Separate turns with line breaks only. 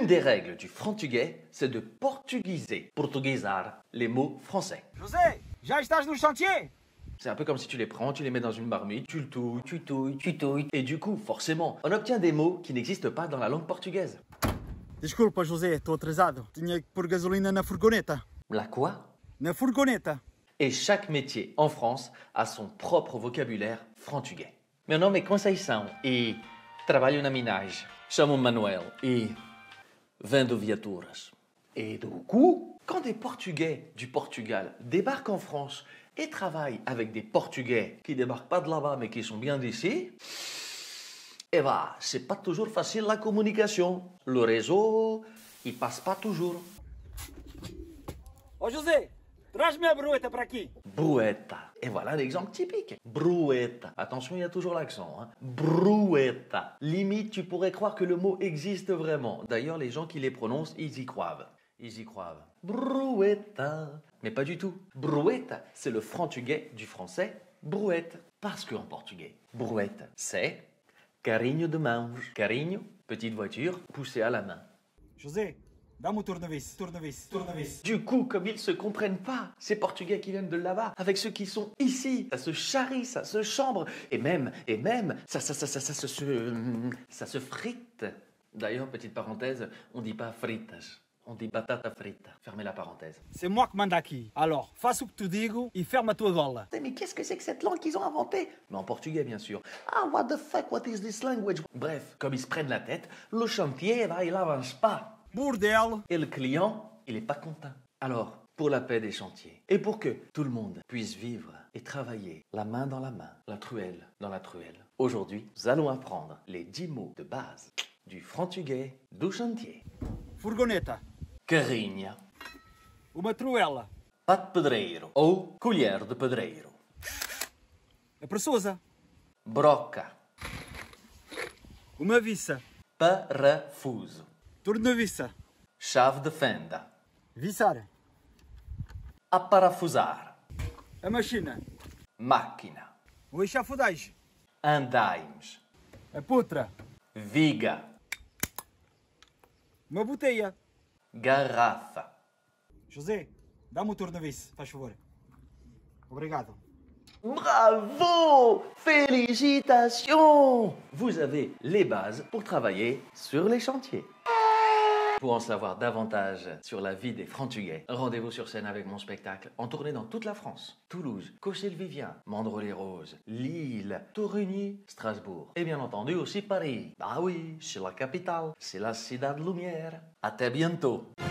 Une des règles du frantuguais, c'est de portugiser, portuguesar, les mots français.
José, já estás no chantier?
C'est un peu comme si tu les prends, tu les mets dans une marmite, tu le touilles, tu touilles, tu touilles. Et du coup, forcément, on obtient des mots qui n'existent pas dans la langue portugaise.
Desculpa, José, estou atrasado. Tinha que pôr gasolina na furgoneta.
La quoi?
Na furgoneta.
Et chaque métier en France a son propre vocabulaire frantuguais. Meu nome é Conceição e trabalho na minagem. Chamo-me Manuel e vendo viaturas. Et du coup, quand des Portugais du Portugal débarquent en France et travaillent avec des Portugais qui débarquent pas de là-bas mais qui sont bien d'ici, eh ben, c'est pas toujours facile la communication. Le réseau, il passe pas toujours.
Ô José, traz-me a brueta para aqui.
Brueta. Et voilà un exemple typique. Brueta. Attention, il y a toujours l'accent. Hein. Brueta. Limite, tu pourrais croire que le mot existe vraiment. D'ailleurs, les gens qui les prononcent, ils y croient. Ils y croient. Brueta. Mais pas du tout. Brueta, c'est le frantuguais du français brouette. Parce qu'en portugais, brouette, c'est carinho de mãos. Carinho, petite voiture, poussée à la main.
José, dá-me o tournevis.
Du coup, comme ils ne se comprennent pas, ces Portugais qui viennent de là-bas, avec ceux qui sont ici, ça se charrie, ça se chambre, et même, ça se frite. D'ailleurs, petite parenthèse, on dit pas fritas, on dit batata frita. Fermez la parenthèse.
C'est moi que mando aqui. Alors, faça o que te digo e ferma a tua gola.
Mais qu'est-ce que c'est que cette langue qu'ils ont inventée? Mais en portugais, bien sûr. Ah, what the fuck, what is this language? Bref, comme ils se prennent la tête, le chantier, il avance pas.
Bordel.
Et le client, il n'est pas content. Alors, pour la paix des chantiers, et pour que tout le monde puisse vivre et travailler la main dans la main, la truelle dans la truelle, aujourd'hui, nous allons apprendre les 10 mots de base du frantuguais do chantier.
Furgoneta.
Carrinha,
Uma truela.
pá de pedreiro ou colher de pedreiro.
A pressosa.
Broca,
Uma vissa.
parafuso,
Tornaviça.
chave de fenda,
Vissar.
aparafusar,
A machina.
máquina,
O enxafudais.
andaimes,
A putra.
viga,
Uma boteia.
garrafa.
José, dá-me o tornavice, faz favor. Obrigado.
Bravo! Félicitations! Vous avez les bases pour travailler sur les chantiers. Pour en savoir davantage sur la vie des frantuguais, rendez-vous sur scène avec mon spectacle en tournée dans toute la France. Toulouse, Cossé-le-Vivien, Mandres-les-Roses, Lille, Torigny, Strasbourg. Et bien entendu aussi Paris. Ah oui, c'est la capitale, c'est la Ciudad Lumière. À très bientôt!